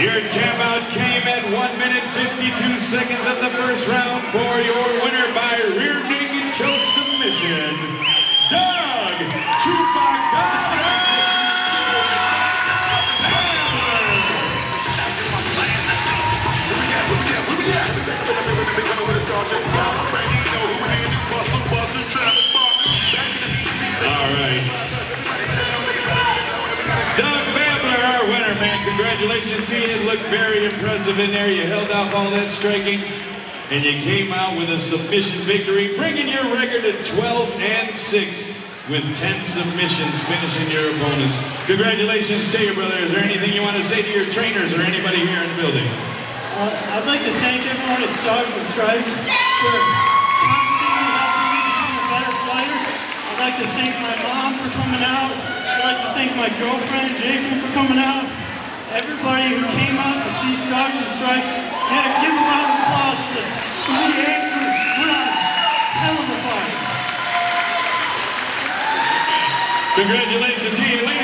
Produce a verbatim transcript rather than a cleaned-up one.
Your tap out came at one minute fifty-two seconds of the first round for your winner by rear naked choke submission, Doug Chupacabra. All right. Doug Babler, our winner, man. Congratulations to you. It looked very impressive in there. You held off all that striking, and you came out with a submission victory, bringing your record to twelve and six with ten submissions, finishing your opponents. Congratulations to you, brother. Is there anything you want to say to your trainers or anybody here in the building? Uh, I'd like to thank everyone at Stars and Strikes for constantly helping me become a better fighter. I'd like to thank my mom for coming out. I'd like to thank my girlfriend, Jacob, for coming out. Everybody who came out to see Stars and Strikes, had to give a round of applause to the anchors. Put on a hell of a fight. Congratulations to you, ladies.